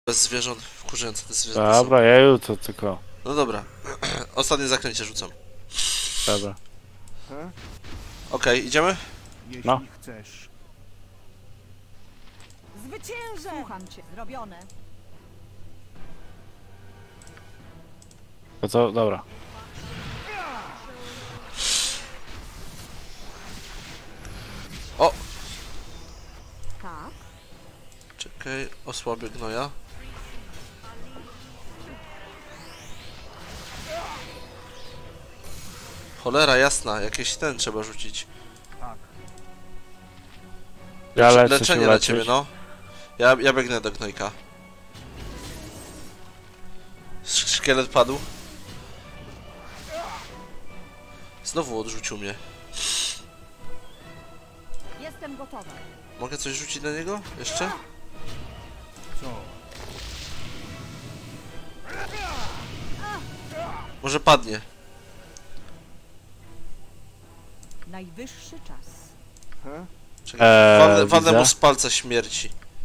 Bez zwierząt, wkurzające te zwierzęta są. Dobra, jeju, to tylko. No dobra. Ostatnie zaklęcie rzucam. Dobra. Okej, idziemy? Jeśli No. chcesz. Zwyciężę! Słucham cię. Zrobione. To co? Dobra. O! Tak. Czekaj, osłabię gnoja. Cholera jasna, jakieś ten trzeba rzucić. Tak. Ja lecę Leczenie się na leczyć. ciebie, no. Ja biegnę do gnojka. Szkielet padł. Znowu odrzucił mnie. Jestem gotowa. Mogę coś rzucić na niego? Jeszcze? Co? Może padnie. Najwyższy czas. Czekaj, walnę widzę. mu z palca śmierci.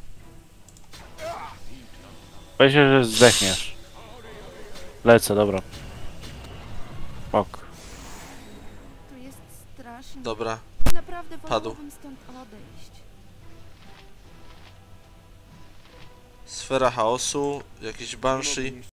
Boję się, że zdechniesz. Lecę, dobra. Ok. Tu jest strasznie. Dobra. Naprawdę Padł. wolałabym stąd odejść. Sfera chaosu, jakiś banshee.